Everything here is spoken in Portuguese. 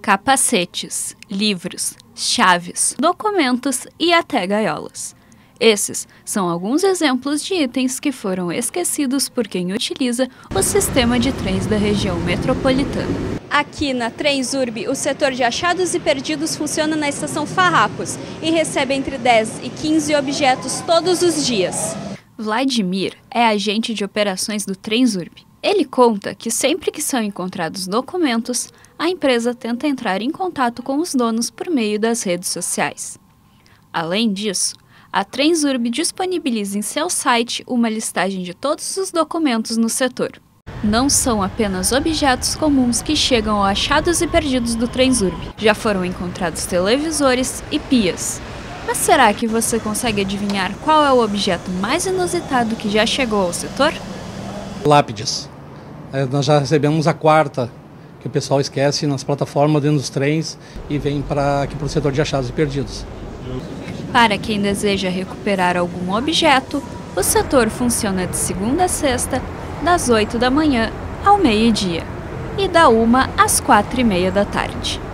capacetes, livros, chaves, documentos e até gaiolas. Esses são alguns exemplos de itens que foram esquecidos por quem utiliza o sistema de trens da região metropolitana. Aqui na Transurb, o setor de achados e perdidos funciona na estação Farrapos e recebe entre 10 e 15 objetos todos os dias. Vladimir é agente de operações do Transurb. Ele conta que sempre que são encontrados documentos, a empresa tenta entrar em contato com os donos por meio das redes sociais. Além disso, a Transurb disponibiliza em seu site uma listagem de todos os documentos no setor. Não são apenas objetos comuns que chegam a achados e perdidos do Transurb. Já foram encontrados televisores e pias. Mas será que você consegue adivinhar qual é o objeto mais inusitado que já chegou ao setor? Lápides. Nós já recebemos a quarta, que o pessoal esquece nas plataformas dentro dos trens e vem aqui para o setor de achados e perdidos. Para quem deseja recuperar algum objeto, o setor funciona de segunda a sexta, das 8 da manhã ao meio-dia e da 1 às 4h30 da tarde.